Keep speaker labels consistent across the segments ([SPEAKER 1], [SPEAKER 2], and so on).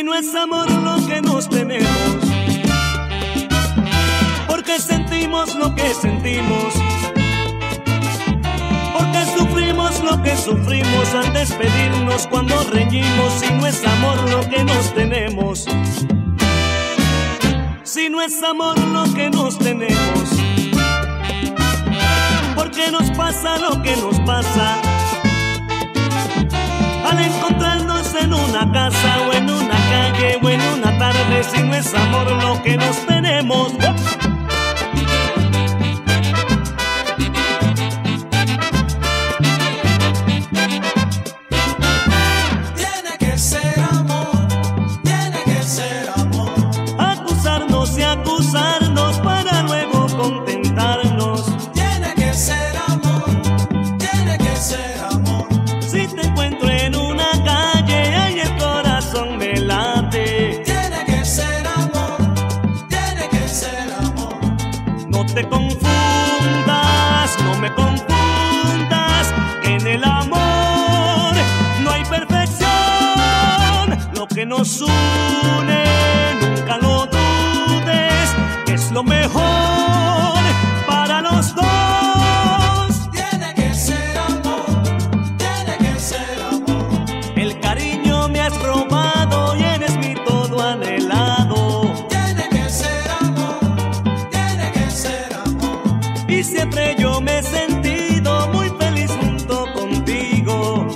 [SPEAKER 1] no es amor lo que nos tenemos, porque sentimos lo que sentimos, porque sufrimos lo que sufrimos al despedirnos cuando reñimos. Si no es amor lo que nos tenemos, si no es amor lo que nos tenemos, porque nos pasa lo que nos pasa al encontrarnos en una casa o en una calle o en una tarde. Si no es amor lo que nos tenemos.
[SPEAKER 2] Tiene que ser amor, tiene que ser amor.
[SPEAKER 1] Acusarnos y acusarnos para luego contentarnos.
[SPEAKER 2] Tiene que ser amor, tiene que ser amor.
[SPEAKER 1] Si te encuentro en una calle, ay, el corazón me late.
[SPEAKER 2] Tiene que ser amor, tiene que ser amor.
[SPEAKER 1] No te confundas, no me confundas, que en el amor no hay perfección. Lo que nos une, nunca lo dudes, que es lo mejor para los dos.
[SPEAKER 2] Tiene que ser amor, tiene que ser amor.
[SPEAKER 1] El cariño me has robado y eres mi todo anhelado.
[SPEAKER 2] Tiene que ser amor, tiene que ser amor.
[SPEAKER 1] Y siempre yo me he sentido muy feliz junto contigo.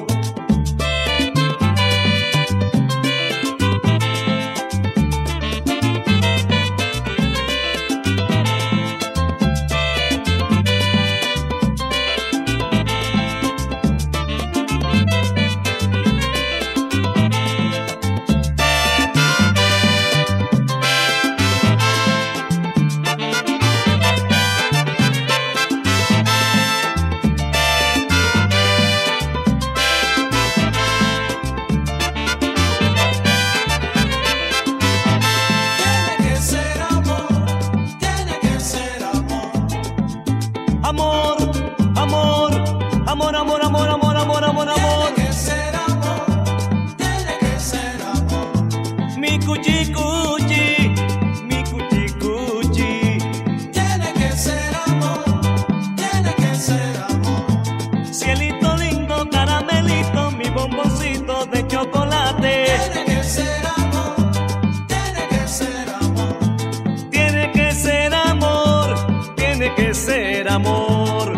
[SPEAKER 2] Tiene que ser amor, tiene que ser amor.
[SPEAKER 1] Amor, amor, amor, amor, amor, amor, amor, amor, amor.
[SPEAKER 2] Tiene que ser amor, tiene que ser amor.
[SPEAKER 1] Mi cuchi cuchi, mi cuchi cuchi.
[SPEAKER 2] Tiene que ser amor, tiene que ser amor.
[SPEAKER 1] Cielito lindo, caramelito, mi bomboncito de chocolate.
[SPEAKER 2] Tiene que ser amor, tiene que ser amor.
[SPEAKER 1] Tiene que ser amor, tiene que ser amor.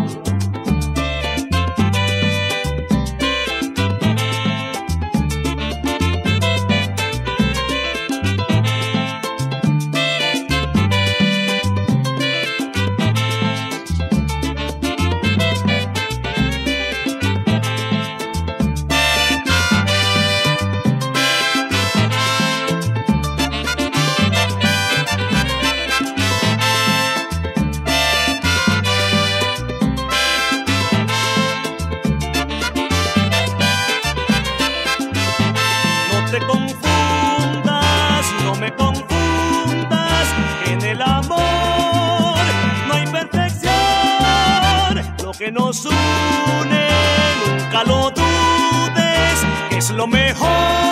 [SPEAKER 1] No te confundas, no me confundas, que en el amor no hay perfección. Lo que nos une, nunca lo dudes, que es lo mejor